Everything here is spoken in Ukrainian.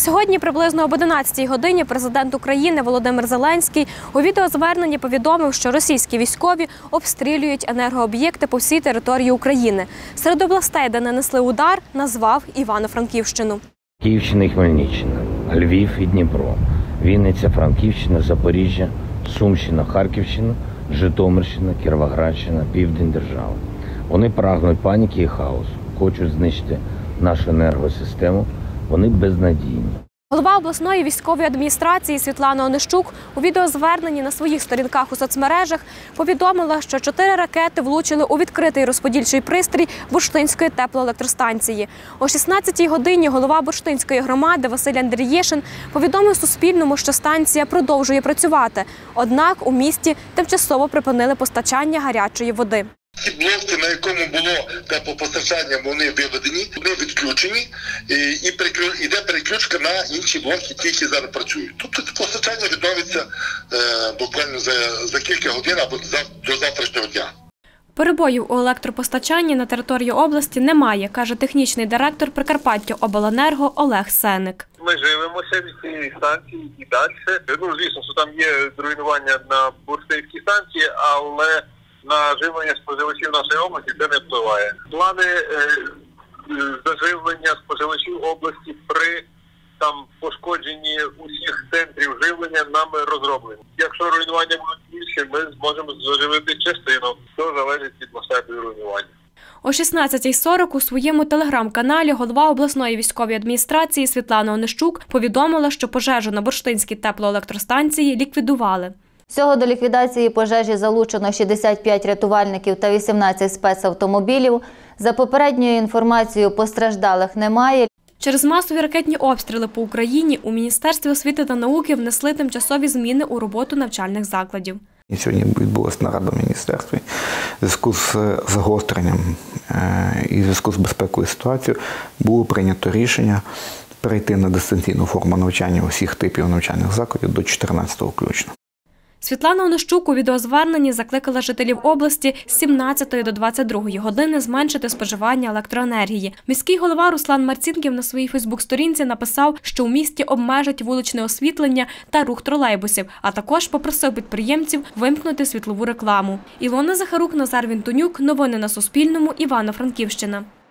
Сьогодні приблизно об 11-й годині президент України Володимир Зеленський у відеозверненні повідомив, що російські військові обстрілюють енергооб'єкти по всій території України. Серед областей, де нанесли удар, назвав Івано-Франківщину. Київщина і Хмельниччина, Львів і Дніпро, Вінниця, Франківщина, Запоріжжя, Сумщина, Харківщина, Житомирщина, Кіровоградщина, Південь держави. Вони прагнуть паніки і хаосу, хочуть знищити нашу енергосистему, вони безнадійні. Голова обласної військової адміністрації Світлана Онищук у відеозверненні на своїх сторінках у соцмережах повідомила, що 4 ракети влучили у відкритий розподільчий пристрій Бурштинської теплоелектростанції. О 16-й годині голова Бурштинської громади Василь Андрієшин повідомив Суспільному, що станція продовжує працювати. Однак у місті тимчасово припинили постачання гарячої води. Ті блоки, на якому було теплопостачання, вони виведені, вони відключені і йде переключка на інші блоки, ті, які зараз працюють. Тобто постачання відновиться буквально за кілька годин або до завтрашнього дня. Перебоїв у електропостачанні на території області немає, каже технічний директор Прикарпаттяобленерго Олег Сеник. Ми живемося від цієї станції і далі. Звісно, що там є руйнування на Бурштинській станції, але на живлення споживачів нашої області це не впливає. Плани заживлення споживачів області при пошкодженні усіх центрів живлення нами розроблені. Якщо руйнування будуть більше, ми зможемо заживити частину. Все залежить від масштабу руйнування. О 16:40 у своєму телеграм-каналі голова обласної військової адміністрації Світлана Онищук повідомила, що пожежу на Бурштинській теплоелектростанції ліквідували. Всього до ліквідації пожежі залучено 65 рятувальників та 18 спецавтомобілів. За попередньою інформацією, постраждалих немає. Через масові ракетні обстріли по Україні у Міністерстві освіти та науки внесли тимчасові зміни у роботу навчальних закладів. Сьогодні відбулася нарада в міністерстві. В зв'язку з загостренням і в зв'язку з безпековою ситуацією було прийнято рішення перейти на дистанційну форму навчання усіх типів навчальних закладів до 14-го включно. Світлана Онищук у відеозверненні закликала жителів області з 17 до 22 години зменшити споживання електроенергії. Міський голова Руслан Марцінків на своїй фейсбук-сторінці написав, що у місті обмежать вуличне освітлення та рух тролейбусів, а також попросив підприємців вимкнути світлову рекламу. Ілона Захарук, Назар Вінтонюк. Новини на Суспільному. Івано-Франківщина.